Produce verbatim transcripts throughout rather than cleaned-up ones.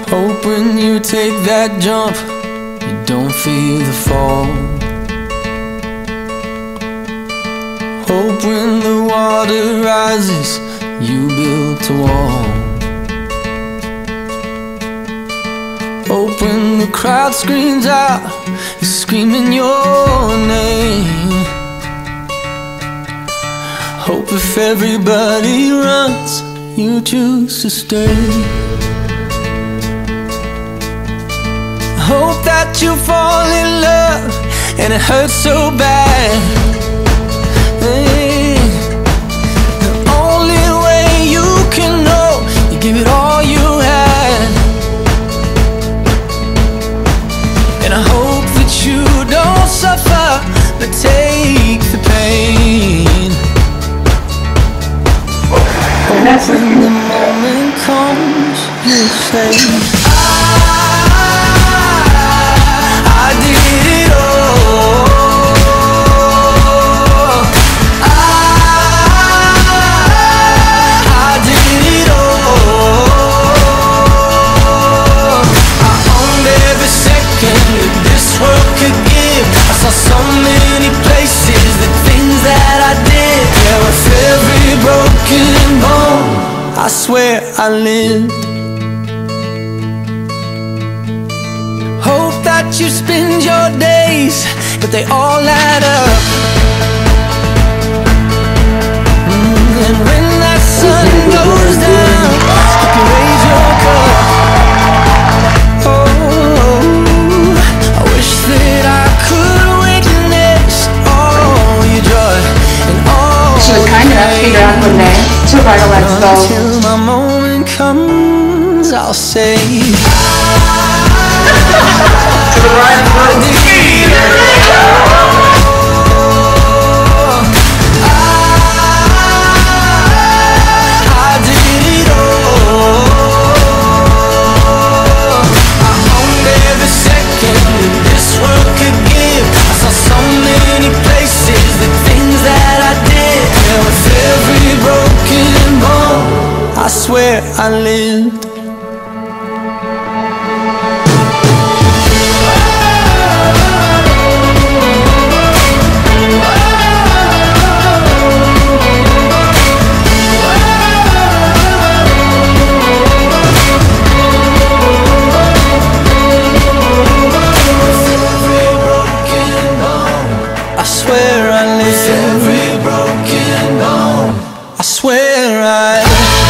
Hope when you take that jump, you don't feel the fall. Hope when the water rises, you built a wall. Hope when the crowd screams out, you're screaming your name. Hope if everybody runs, you choose to stay. Hope that you fall in love and it hurts so bad. Hey, the only way you can know, you give it all you had. And I hope that you don't suffer, but take the pain. Hope when the moment comes, you say, I swear I lived. Hope that you spend your days, but they all add up. Mm, and when that sun goes down, you can raise your cup. Oh, I wish that I could witness all your joy and all. She was kind enough to figure out one day to write a let's go. Until my moment comes, I'll say to the right of the I swear I lived. I swear I lived. Every broken bone. I swear I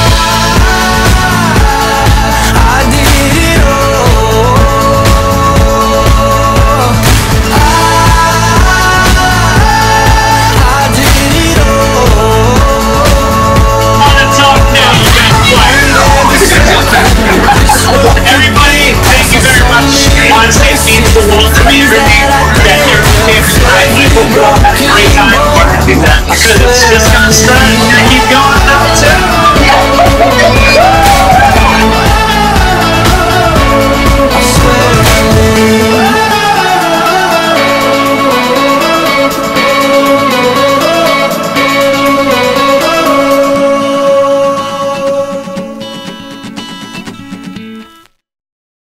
Everybody, thank you very much. Honestly, it means the world to me everything that you're here tonight. I hope you all have a great time. Because it's just gonna start. You're gonna keep going.